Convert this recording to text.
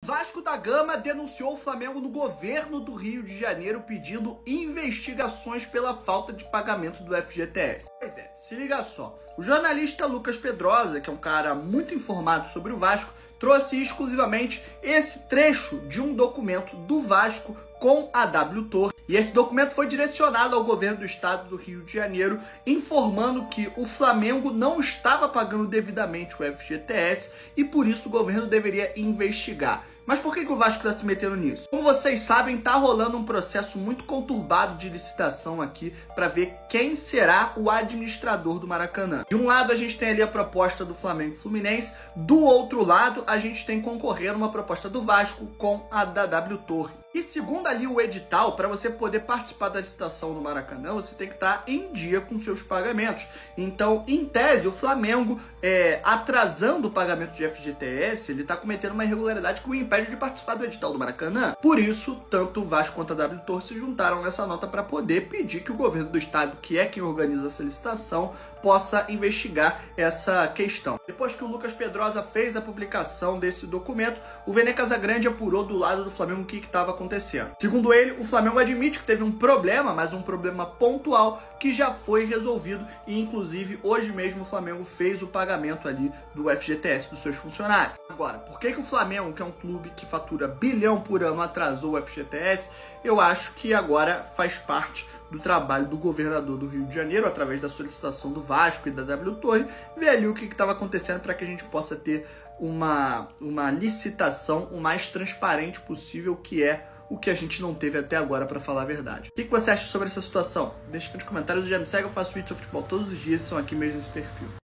Vasco da Gama denunciou o Flamengo no governo do Rio de Janeiro pedindo investigações pela falta de pagamento do FGTS. Pois é, se liga só. O jornalista Lucas Pedrosa, que é um cara muito informado sobre o Vasco, trouxe exclusivamente esse trecho de um documento do Vasco com a W Torre. E esse documento foi direcionado ao governo do estado do Rio de Janeiro, informando que o Flamengo não estava pagando devidamente o FGTS e por isso o governo deveria investigar. Mas por que o Vasco está se metendo nisso? Como vocês sabem, tá rolando um processo muito conturbado de licitação aqui para ver quem será o administrador do Maracanã. De um lado a gente tem ali a proposta do Flamengo e Fluminense, do outro lado a gente tem concorrendo uma proposta do Vasco com a da W Torre. E segundo ali o edital, para você poder participar da licitação do Maracanã, você tem que estar em dia com seus pagamentos. Então, em tese, o Flamengo, atrasando o pagamento de FGTS, ele está cometendo uma irregularidade que o impede de participar do edital do Maracanã. Por isso, tanto o Vasco quanto a W Torre se juntaram nessa nota para poder pedir que o governo do estado, que é quem organiza essa licitação, possa investigar essa questão. Depois que o Lucas Pedrosa fez a publicação desse documento, o Vene Casagrande apurou do lado do Flamengo o que estava acontecendo. Segundo ele, o Flamengo admite que teve um problema, mas um problema pontual que já foi resolvido e inclusive hoje mesmo o Flamengo fez o pagamento ali do FGTS dos seus funcionários. Agora, por que o Flamengo, que é um clube que fatura bilhão por ano, atrasou o FGTS? Eu acho que agora faz parte do trabalho do governador do Rio de Janeiro, através da solicitação do Vasco e da W Torre, ver ali o que estava acontecendo para que a gente possa ter uma licitação o mais transparente possível, que é o que a gente não teve até agora, para falar a verdade. O que você acha sobre essa situação? Deixa aqui nos comentários, já me segue, eu faço vídeos sobre futebol todos os dias, são aqui mesmo nesse perfil.